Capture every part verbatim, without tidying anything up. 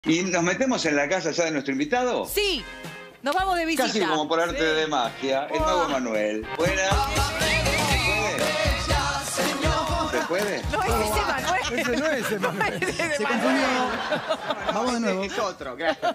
¿Y nos metemos en la casa ya de nuestro invitado? Sí, nos vamos de visita. Casi como por arte sí. de magia, el oh. nuevo Emanuel. Buenas. ¿Se puede? No es ese Manuel. Ese no es Emanuel. No es ese Se Manuel. confundió. Vamos de nuevo. Es otro, gracias.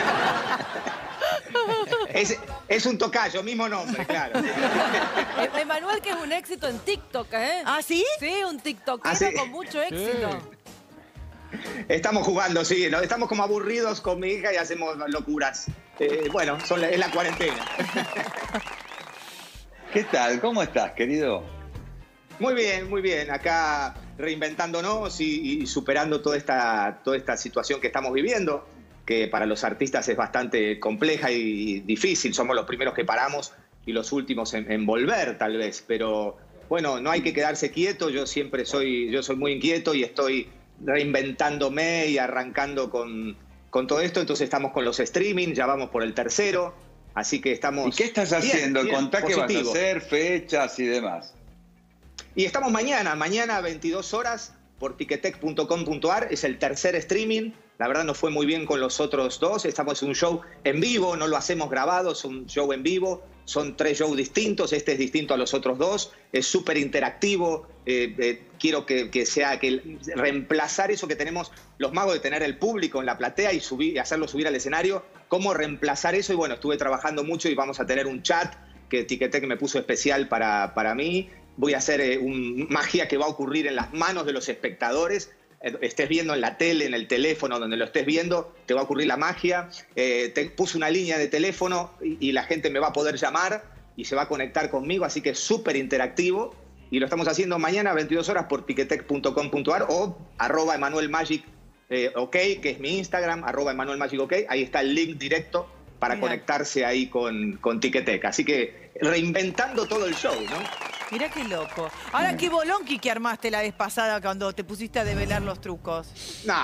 es, es un tocayo, mismo nombre, claro. Emanuel, que es un éxito en TikTok, ¿eh? ¿Ah, sí? Sí, un tiktokero ¿Ah, sí? con mucho éxito. Sí. Estamos jugando, sí, ¿no? Estamos como aburridos con mi hija y hacemos locuras. Eh, bueno, son la, es la cuarentena. ¿Qué tal? ¿Cómo estás, querido? Muy bien, muy bien. Acá reinventándonos y, y superando toda esta, toda esta situación que estamos viviendo, que para los artistas es bastante compleja y difícil. Somos los primeros que paramos y los últimos en, en volver, tal vez. Pero bueno, no hay que quedarse quieto. Yo siempre soy, yo soy muy inquieto y estoy reinventándome y arrancando con, con todo esto. Entonces estamos con los streaming, ya vamos por el tercero. Así que estamos... ¿Y qué estás haciendo? Bien, bien, Contá qué vas a positivo. hacer, fechas y demás. Y estamos mañana, mañana a veintidós horas por ticketek punto com punto ar, es el tercer streaming. La verdad no fue muy bien con los otros dos, estamos en un show en vivo, no lo hacemos grabado, es un show en vivo, son tres shows distintos, este es distinto a los otros dos, es súper interactivo, eh, eh, quiero que, que sea, que reemplazar eso que tenemos los magos de tener el público en la platea y, subir, y hacerlo subir al escenario, cómo reemplazar eso, y bueno, estuve trabajando mucho y vamos a tener un chat que Ticketek me puso especial para, para mí. Voy a hacer eh, un, magia que va a ocurrir en las manos de los espectadores. Eh, estés viendo en la tele, en el teléfono, donde lo estés viendo, te va a ocurrir la magia. Eh, te puse una línea de teléfono y, y la gente me va a poder llamar y se va a conectar conmigo, así que es súper interactivo. Y lo estamos haciendo mañana a veintidós horas por ticketek punto com punto ar o arroba Emanuel Magic eh, OK, que es mi Instagram, arroba Emanuel Magic OK. Ahí está el link directo para Mira. conectarse ahí con, con Ticketek. Así que reinventando todo el show, ¿no? Mirá qué loco. Ahora, qué bolonqui que armaste la vez pasada cuando te pusiste a develar los trucos. No,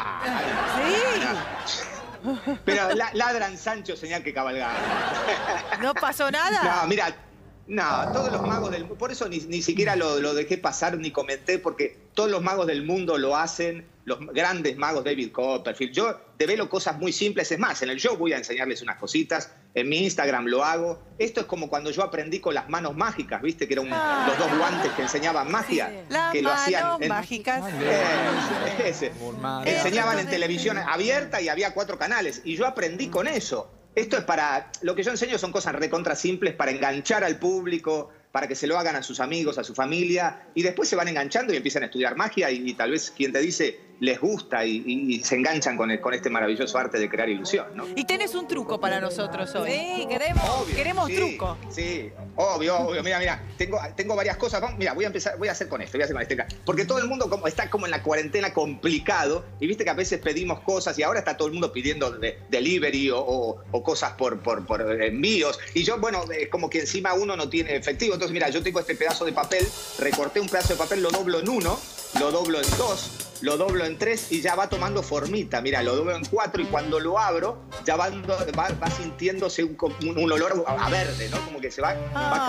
¿Sí? pero la, ladran Sancho, señal que cabalgaba. ¿No pasó nada? No, mira, no, todos los magos del mundo, por eso ni, ni siquiera lo, lo dejé pasar ni comenté, porque todos los magos del mundo lo hacen, los grandes magos, David Copperfield. Yo develo cosas muy simples, es más, en el show voy a enseñarles unas cositas, en mi Instagram lo hago. Esto es como cuando yo aprendí con las manos mágicas, ¿viste? Que eran Ah. los dos guantes que enseñaban magia. Sí. Las que lo hacían manos en- mágicas. Ese, ese. Enseñaban en televisión abierta y había cuatro canales. Y yo aprendí con eso. Esto es para... Lo que yo enseño son cosas recontra simples para enganchar al público, para que se lo hagan a sus amigos, a su familia. Y después se van enganchando y empiezan a estudiar magia. Y, y tal vez quien te dice les gusta y, y- y se enganchan con, el- con este maravilloso arte de crear ilusión, ¿no? Y tenés un truco para nosotros hoy. Sí, queremos. Obvio, queremos sí, truco. Sí, obvio, obvio. Mira, mira, tengo, tengo varias cosas. Vamos, mira, voy a empezar, voy a hacer con esto, voy a hacer con este. Porque todo el mundo como, está como en la cuarentena complicado. Y viste que a veces pedimos cosas y ahora está todo el mundo pidiendo de, delivery o, o- o cosas por, por, por envíos. Y yo, bueno, es como que encima uno no tiene efectivo. Entonces, mira, yo tengo este pedazo de papel, recorté un pedazo de papel, lo doblo en uno, lo doblo en dos, lo doblo en tres y ya va tomando formita. Mira, lo doblo en cuatro y cuando lo abro ya va, va, va sintiéndose un, un, un olor a, a verde, ¿no? Como que se va, va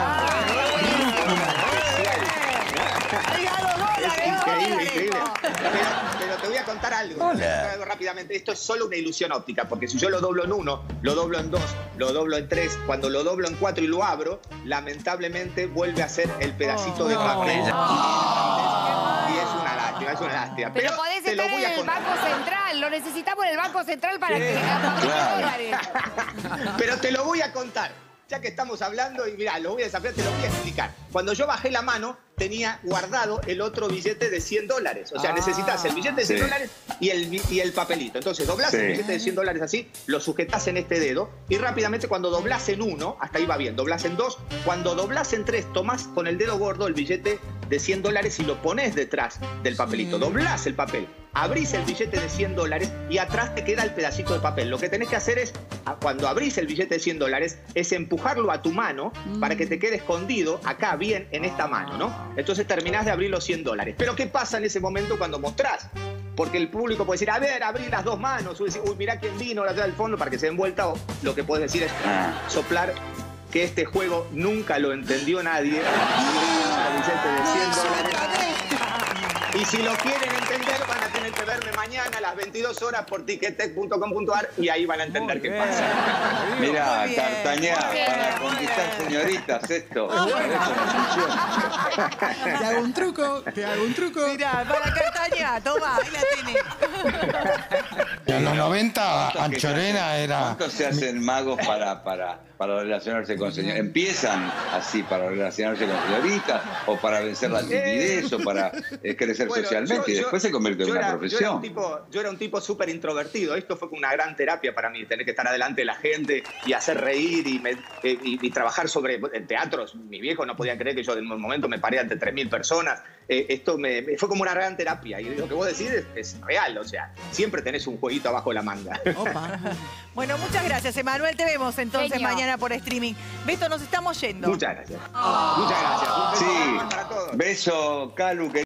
cambiando. Es increíble, increíble. Pero, pero te voy a contar algo. Te voy a contar algo rápidamente. Esto es solo una ilusión óptica, porque si yo lo doblo en uno, lo doblo en dos, lo doblo en tres, cuando lo doblo en cuatro y lo abro, lamentablemente vuelve a ser el pedacito de papel. Y es una lástima, es una lástima. Pero podés te lo estar voy en a el contar. Banco Central. Lo necesitamos en el Banco Central para que hagamos dólares. Pero te lo voy a contar. Ya que estamos hablando, y mirá, lo voy a desafiar, te lo voy a explicar. Cuando yo bajé la mano, tenía guardado el otro billete de cien dólares. O sea, Ah, necesitas el billete de cien sí. dólares y el, y el papelito. Entonces, doblás Sí. el billete de cien dólares así, lo sujetás en este dedo y rápidamente cuando doblás en uno, hasta ahí va bien, doblás en dos, cuando doblás en tres, tomás con el dedo gordo el billete de cien dólares y lo pones detrás del papelito. Doblás el papel, abrís el billete de cien dólares y atrás te queda el pedacito de papel. Lo que tenés que hacer es, a- cuando abrís el billete de cien dólares, es empujarlo a tu mano para que te quede escondido acá bien en esta mano, ¿no? Entonces terminás de abrir los cien dólares. Pero ¿qué pasa en ese momento cuando mostrás? Porque el público puede decir, a ver, abrí las dos manos. O decir, uy, mirá quién vino allá del fondo para que se den vuelta. O lo que puedes decir es soplar que este juego nunca lo entendió nadie. Y si lo quieren entender, van a tienen que verme mañana a las veintidós horas por tickettech punto com punto ar y ahí van a entender Muy qué bien. pasa. Mira, Muy bien, Cartañá, muy bien, para muy conquistar bien. señoritas, esto. Ah, Por eso no funciona. Te hago un truco, te hago un truco. Mirá, para Cartaña, toma, ahí la tenés. En los noventa, ¿Cuántos que se Anchorena hacen- era... ¿Cuántos se hacen magos para, para, para relacionarse con señoritas? ¿Empiezan así para relacionarse con señoritas? ¿O para vencer la timidez? ¿O para eh, crecer Bueno, socialmente? yo- y después yo- se convierte en yo una era- Yo era profesión. un tipo, yo era un tipo súper introvertido. Esto fue una gran terapia para mí, tener que estar adelante de la gente y hacer reír y, me- eh, y- y trabajar sobre en teatros. Mi viejo no podía creer que yo en un momento me paré ante tres mil personas. Eh, esto me, me- fue como una gran terapia. Y lo que vos decís es, es real. O sea, siempre tenés un jueguito abajo de la manga. Opa. Bueno, muchas gracias, Emanuel. Te vemos entonces Genio. mañana por streaming. Beto, nos estamos yendo. Muchas gracias. Muchas gracias. Un beso Sí, para todos. beso, Calu, que